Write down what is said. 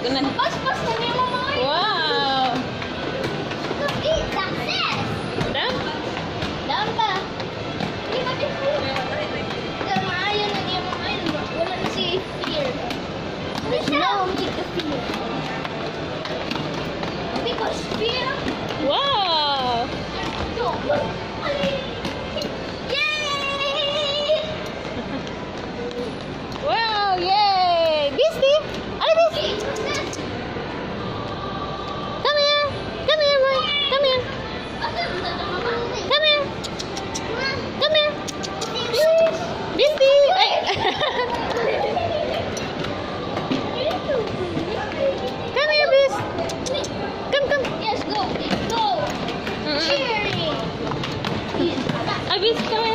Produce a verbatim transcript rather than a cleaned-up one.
Kunan. Pas-pas na niya mo mga. Wow. Eat success. Down? Down ba? Hindi ba din po? Maayo na niya mo ngayon. Wala na si fear. There's no need to fear. Because fear. Wow. No. Yay! Wow, yay! Beastie! Ay, Beastie! Come here! Come here, boy! Come here! Come here! Come here! Beastie! Ay! Come here, Beast! Come, come! Yes, go. Go. Mm-mm. Cheering. Ay, Beast, come